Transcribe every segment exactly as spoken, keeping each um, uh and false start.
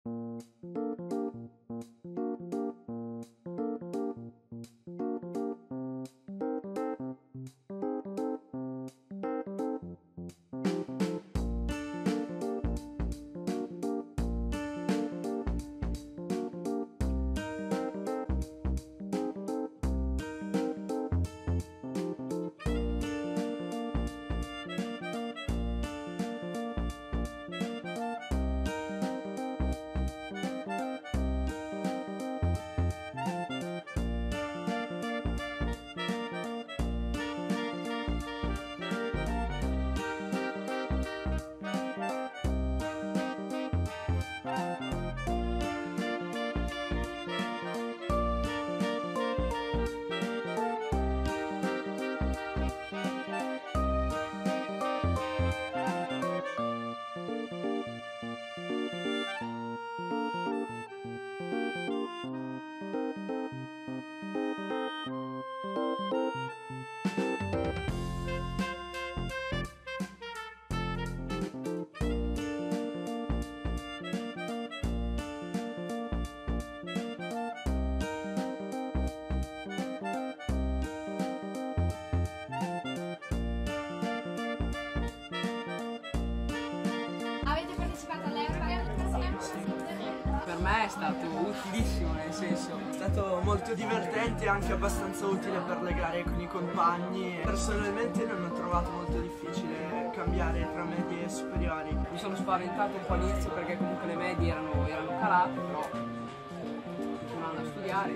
Per me è stato utilissimo, nel senso è stato molto divertente e anche abbastanza utile per le gare con i compagni. Personalmente non ho trovato molto difficile cambiare tra medie e superiori. mi sono spaventato un po' all'inizio perché comunque le medie erano, erano calate, però continuando a studiare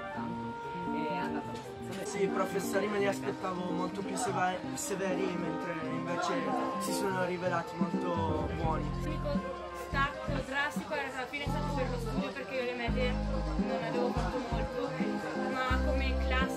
tanto, è andata abbastanza bene. Sì, i professori me li aspettavo molto più severi, mentre invece si sono rivelati molto buoni. L'unico stacco drastico era alla fine stato per lo studio, perché io le medie non avevo fatto molto, ma come classe